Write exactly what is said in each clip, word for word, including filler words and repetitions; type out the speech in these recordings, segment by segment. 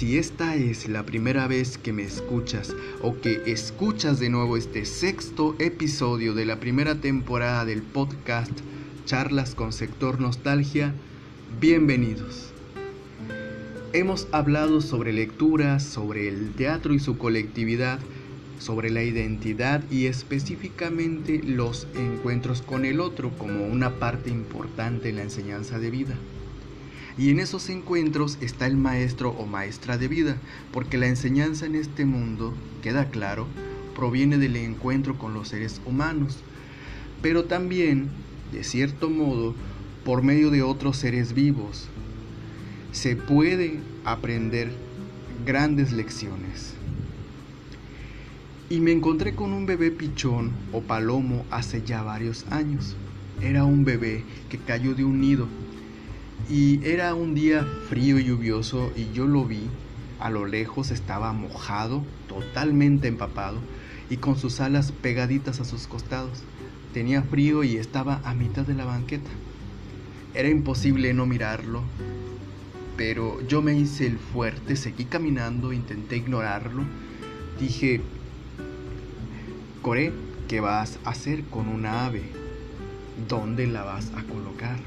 Si esta es la primera vez que me escuchas o que escuchas de nuevo este sexto episodio de la primera temporada del podcast Charlas con Sector Nostalgia, bienvenidos. Hemos hablado sobre lecturas, sobre el teatro y su colectividad, sobre la identidad y específicamente los encuentros con el otro como una parte importante en la enseñanza de vida. Y en esos encuentros está el maestro o maestra de vida, porque la enseñanza en este mundo, queda claro, proviene del encuentro con los seres humanos, pero también, de cierto modo, por medio de otros seres vivos. Se puede aprender grandes lecciones. Y me encontré con un bebé pichón o palomo hace ya varios años. Era un bebé que cayó de un nido. Y era un día frío y lluvioso y yo lo vi. A lo lejos estaba mojado, totalmente empapado y con sus alas pegaditas a sus costados. Tenía frío y estaba a mitad de la banqueta. Era imposible no mirarlo, pero yo me hice el fuerte, seguí caminando, intenté ignorarlo. Dije, Coré, ¿qué vas a hacer con una ave? ¿Dónde la vas a colocar?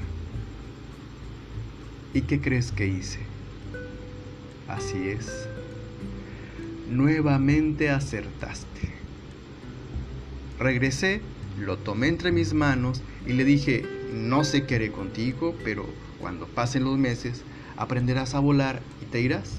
¿Y qué crees que hice? Así es. Nuevamente acertaste. Regresé, lo tomé entre mis manos y le dije, no sé qué haré contigo, pero cuando pasen los meses aprenderás a volar y te irás.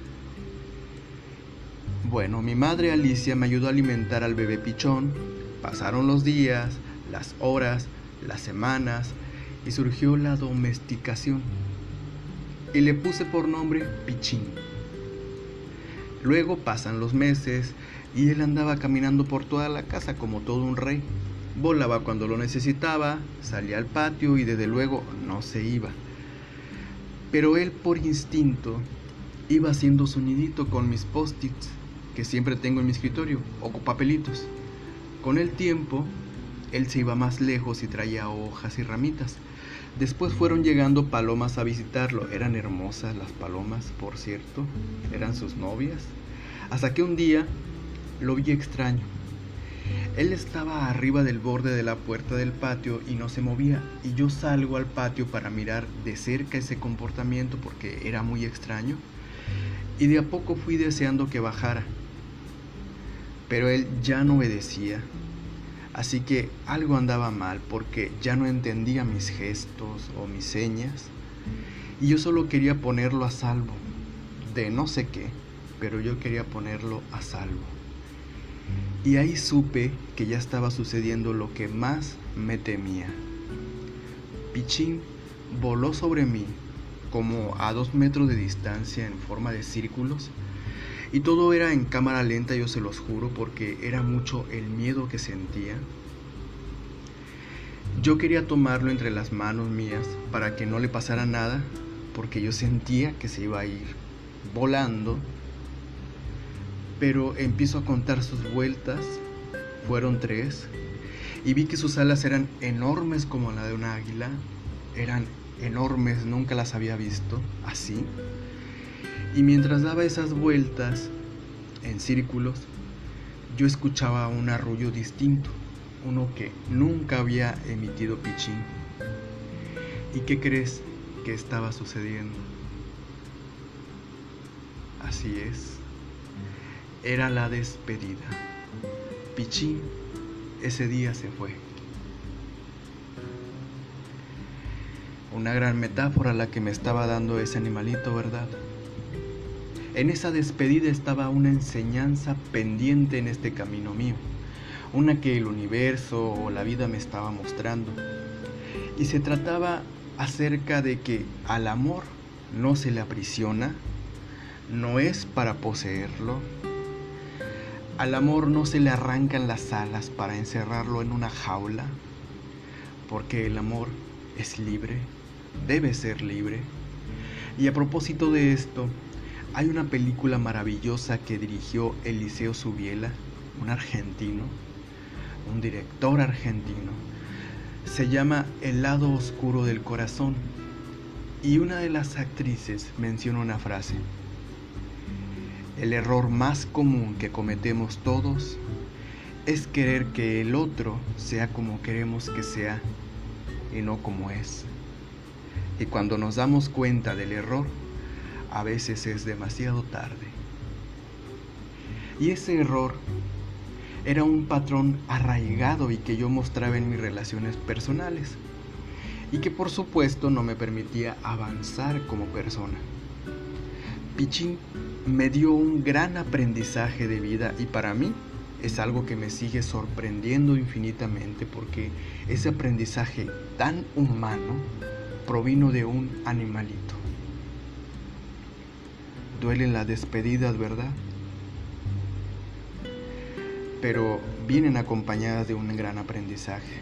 Bueno, mi madre Alicia me ayudó a alimentar al bebé pichón. Pasaron los días, las horas, las semanas y surgió la domesticación. Y le puse por nombre Pichín. Luego pasan los meses y él andaba caminando por toda la casa como todo un rey. Volaba cuando lo necesitaba, salía al patio y desde luego no se iba. Pero él por instinto iba haciendo su nidito con mis post-its que siempre tengo en mi escritorio o con papelitos. Con el tiempo, él se iba más lejos y traía hojas y ramitas. Después fueron llegando palomas a visitarlo. Eran hermosas las palomas, por cierto. Eran sus novias. Hasta que un día lo vi extraño. Él estaba arriba del borde de la puerta del patio y no se movía. Y yo salgo al patio para mirar de cerca ese comportamiento porque era muy extraño. Y de a poco fui deseando que bajara. Pero él ya no obedecía. Así que algo andaba mal porque ya no entendía mis gestos o mis señas y yo solo quería ponerlo a salvo de no sé qué, pero yo quería ponerlo a salvo. Y ahí supe que ya estaba sucediendo lo que más me temía. Pichín voló sobre mí como a dos metros de distancia en forma de círculos. Y todo era en cámara lenta, yo se los juro, porque era mucho el miedo que sentía. Yo quería tomarlo entre las manos mías para que no le pasara nada, porque yo sentía que se iba a ir volando. Pero empiezo a contar sus vueltas, fueron tres, y vi que sus alas eran enormes como la de un águila. Eran enormes, nunca las había visto así. Y mientras daba esas vueltas en círculos, yo escuchaba un arrullo distinto, uno que nunca había emitido Pichín. ¿Y qué crees que estaba sucediendo? Así es, era la despedida. Pichín ese día se fue. Una gran metáfora la que me estaba dando ese animalito, ¿verdad? En esa despedida estaba una enseñanza pendiente en este camino mío, una que el universo o la vida me estaba mostrando. Y se trataba acerca de que al amor no se le aprisiona, no es para poseerlo. Al amor no se le arrancan las alas para encerrarlo en una jaula, porque el amor es libre, debe ser libre. Y a propósito de esto, hay una película maravillosa que dirigió Eliseo Subiela, un argentino, un director argentino. Se llama El lado oscuro del corazón. Y una de las actrices menciona una frase: El error más común que cometemos todos es querer que el otro sea como queremos que sea y no como es. Y cuando nos damos cuenta del error, a veces es demasiado tarde. Y ese error era un patrón arraigado y que yo mostraba en mis relaciones personales y que por supuesto no me permitía avanzar como persona. Pichín me dio un gran aprendizaje de vida y para mí es algo que me sigue sorprendiendo infinitamente porque ese aprendizaje tan humano provino de un animalito. Duelen las despedidas, ¿verdad? Pero vienen acompañadas de un gran aprendizaje.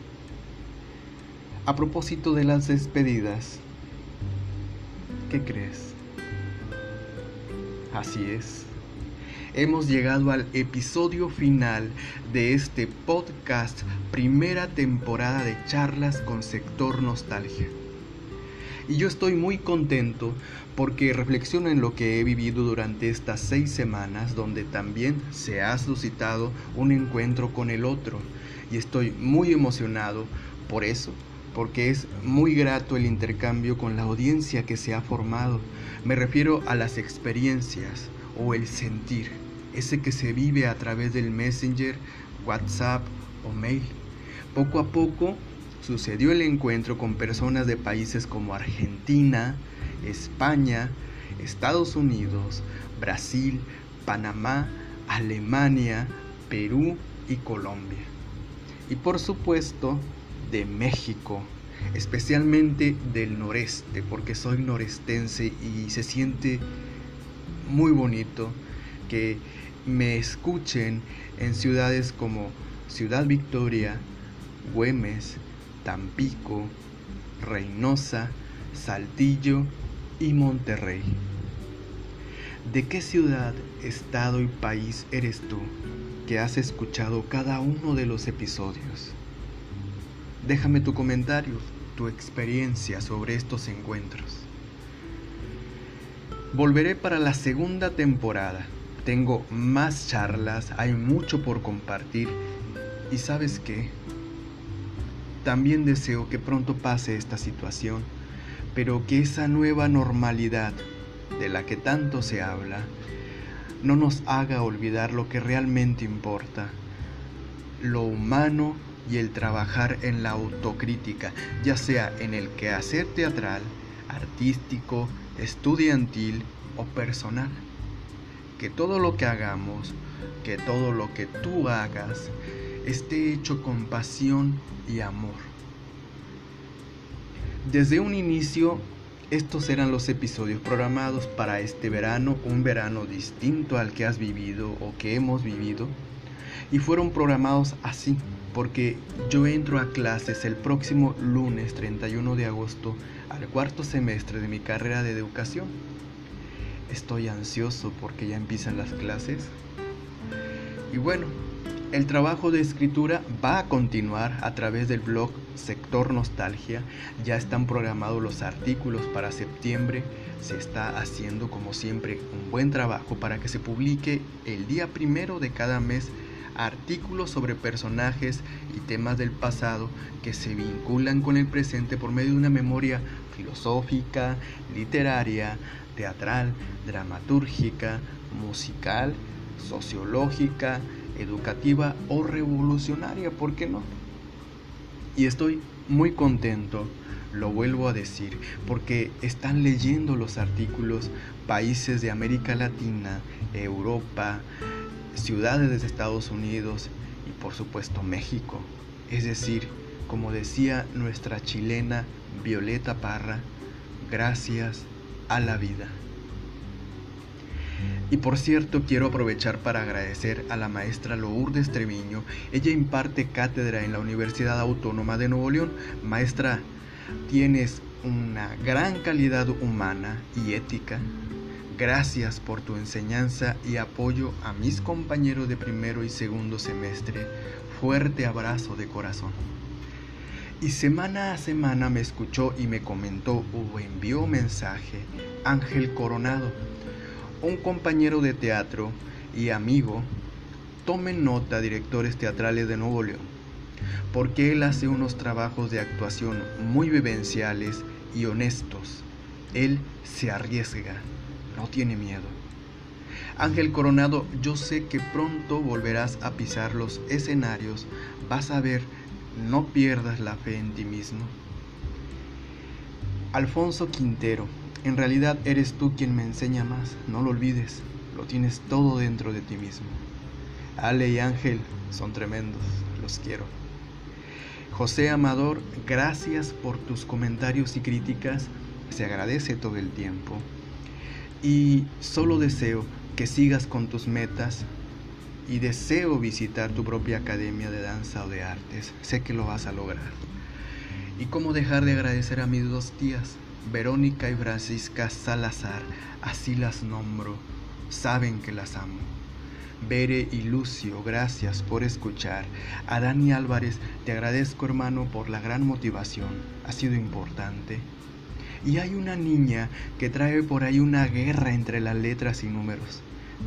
A propósito de las despedidas, ¿qué crees? Así es. Hemos llegado al episodio final de este podcast, primera temporada de Charlas con Sector Nostalgia. Y yo estoy muy contento porque reflexiono en lo que he vivido durante estas seis semanas, donde también se ha suscitado un encuentro con el otro. Y estoy muy emocionado por eso, porque es muy grato el intercambio con la audiencia que se ha formado. Me refiero a las experiencias o el sentir, ese que se vive a través del Messenger, WhatsApp o mail. Poco a poco sucedió el encuentro con personas de países como Argentina, España, Estados Unidos, Brasil, Panamá, Alemania, Perú y Colombia. Y por supuesto, de México, especialmente del noreste, porque soy norestense y se siente muy bonito que me escuchen en ciudades como Ciudad Victoria, Güemes, Tampico, Reynosa, Saltillo y Monterrey. ¿De qué ciudad, estado y país eres tú que has escuchado cada uno de los episodios? Déjame tu comentario, tu experiencia sobre estos encuentros. Volveré para la segunda temporada. Tengo más charlas, hay mucho por compartir y ¿sabes qué? También deseo que pronto pase esta situación, pero que esa nueva normalidad de la que tanto se habla no nos haga olvidar lo que realmente importa, lo humano y el trabajar en la autocrítica, ya sea en el quehacer teatral, artístico, estudiantil o personal. Que todo lo que hagamos, que todo lo que tú hagas, esté hecho con pasión y amor. Desde un inicio, estos eran los episodios programados para este verano, un verano distinto al que has vivido o que hemos vivido, y fueron programados así, porque yo entro a clases el próximo lunes treinta y uno de agosto al cuarto semestre de mi carrera de educación. Estoy ansioso porque ya empiezan las clases. Y bueno, el trabajo de escritura va a continuar a través del blog Sector Nostalgia. Ya están programados los artículos para septiembre. Se está haciendo como siempre un buen trabajo para que se publique el día primero de cada mes artículos sobre personajes y temas del pasado que se vinculan con el presente por medio de una memoria filosófica, literaria, teatral, dramatúrgica, musical, sociológica, educativa o revolucionaria, ¿por qué no? Y estoy muy contento, lo vuelvo a decir, porque están leyendo los artículos países de América Latina, Europa, ciudades de Estados Unidos y por supuesto México. Es decir, como decía nuestra chilena Violeta Parra, gracias a la vida. Y por cierto, quiero aprovechar para agradecer a la maestra Lourdes Treviño. Ella imparte cátedra en la Universidad Autónoma de Nuevo León. Maestra, tienes una gran calidad humana y ética. Gracias por tu enseñanza y apoyo a mis compañeros de primero y segundo semestre. Fuerte abrazo de corazón. Y semana a semana me escuchó y me comentó o envió mensaje Ángel Coronado, un compañero de teatro y amigo, tomen nota, directores teatrales de Nuevo León, porque él hace unos trabajos de actuación muy vivenciales y honestos. Él se arriesga, no tiene miedo. Ángel Coronado, yo sé que pronto volverás a pisar los escenarios, vas a ver, no pierdas la fe en ti mismo. Alfonso Quintero, en realidad eres tú quien me enseña más, no lo olvides, lo tienes todo dentro de ti mismo. Ale y Ángel son tremendos, los quiero. José Amador, gracias por tus comentarios y críticas, se agradece todo el tiempo. Y solo deseo que sigas con tus metas y deseo visitar tu propia academia de danza o de artes, sé que lo vas a lograr. Y cómo dejar de agradecer a mis dos tías, Verónica y Francisca Salazar, así las nombro, saben que las amo. Bere y Lucio, gracias por escuchar. A Dani Álvarez, te agradezco hermano por la gran motivación, ha sido importante. Y hay una niña que trae por ahí una guerra entre las letras y números.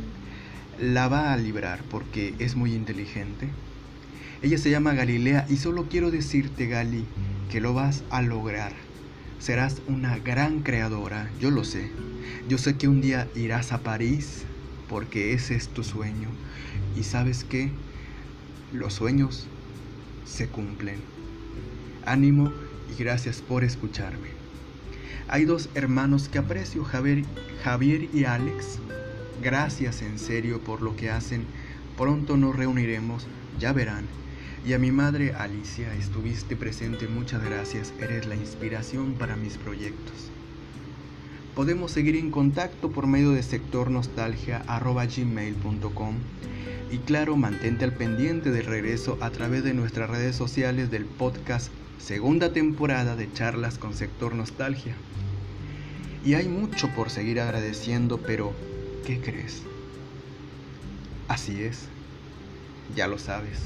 La va a librar porque es muy inteligente. Ella se llama Galilea y solo quiero decirte, Gali, que lo vas a lograr. Serás una gran creadora, yo lo sé. Yo sé que un día irás a París porque ese es tu sueño. Y ¿sabes qué? Los sueños se cumplen. Ánimo y gracias por escucharme. Hay dos hermanos que aprecio, Javier, Javier y Alex. Gracias en serio por lo que hacen. Pronto nos reuniremos, ya verán. Y a mi madre Alicia, estuviste presente, muchas gracias. Eres la inspiración para mis proyectos. Podemos seguir en contacto por medio de sector nostalgia arroba gmail punto com. Y claro, mantente al pendiente del regreso a través de nuestras redes sociales del podcast segunda temporada de Charlas con Sector Nostalgia. Y hay mucho por seguir agradeciendo, pero ¿qué crees? Así es, ya lo sabes,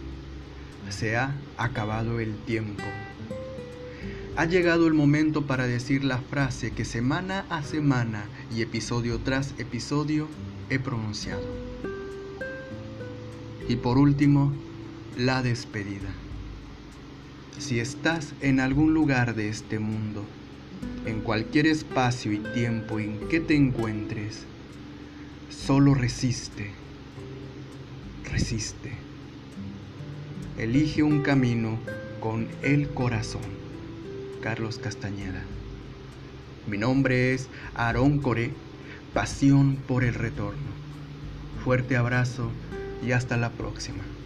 se ha acabado el tiempo. Ha llegado el momento para decir la frase que semana a semana y episodio tras episodio he pronunciado. Y por último, la despedida. Si estás en algún lugar de este mundo, en cualquier espacio y tiempo en que te encuentres, solo resiste, resiste. Elige un camino con el corazón. Carlos Castañeda. Mi nombre es Aarón Coré, pasión por el retorno. Fuerte abrazo y hasta la próxima.